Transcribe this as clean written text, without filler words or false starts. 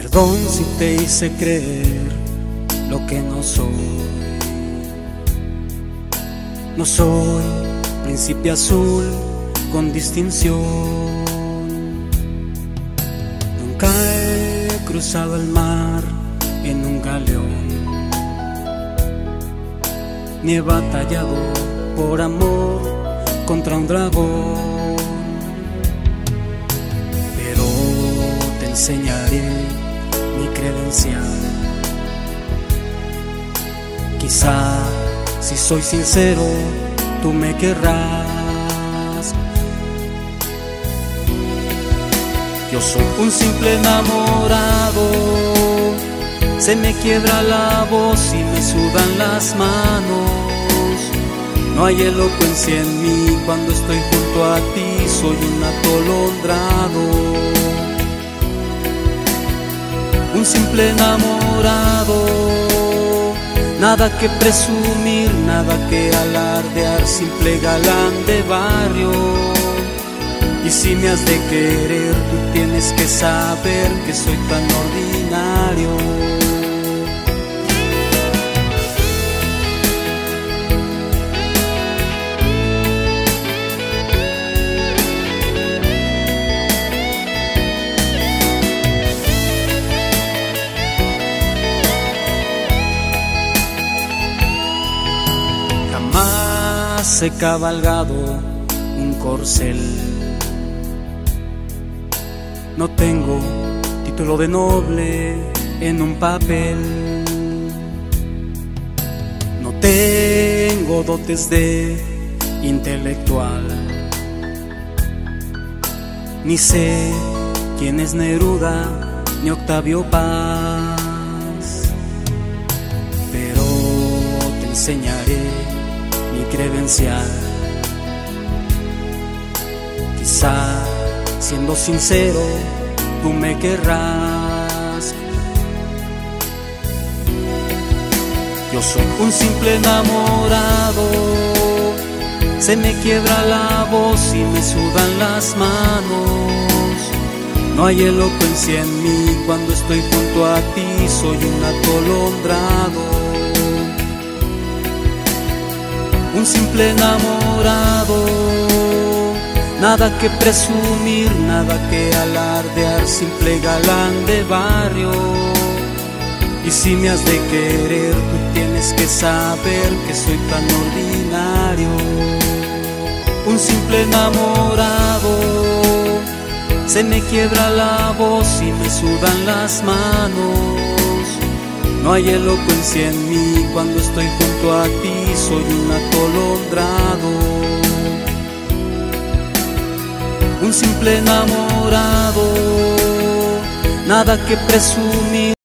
Perdón si te hice creer lo que no soy. No soy príncipe azul con distinción. Nunca he cruzado el mar en un galeón, ni he batallado por amor contra un dragón. Pero te enseñaré mi credencial. Quizá, si soy sincero, tú me querrás. Yo soy un simple enamorado, se me quiebra la voz y me sudan las manos. No hay elocuencia en mí cuando estoy junto a ti, soy un atolondrado. Un simple enamorado, nada que presumir, nada que alardear, simple galán de barrio. Y si me has de querer, tú tienes que saber que soy tan ordinario. Jamás he cabalgado un corcel. No tengo título de noble en un papel. No tengo dotes de intelectual. Ni sé quién es Neruda ni Octavio Paz. Pero te enseñaré mi credencial. Quizá, siendo sincero, tú me querrás. Yo soy un simple enamorado, se me quiebra la voz y me sudan las manos. No hay elocuencia en mí cuando estoy junto a ti, soy un atolondrado. Un simple enamorado, nada que presumir, nada que alardear, simple galán de barrio. Y si me has de querer, tú tienes que saber que soy tan ordinario. Un simple enamorado, se me quiebra la voz y me sudan las manos. No hay elocuencia en mí cuando estoy junto a ti, soy un atolondrado. Un simple enamorado, nada que presumir.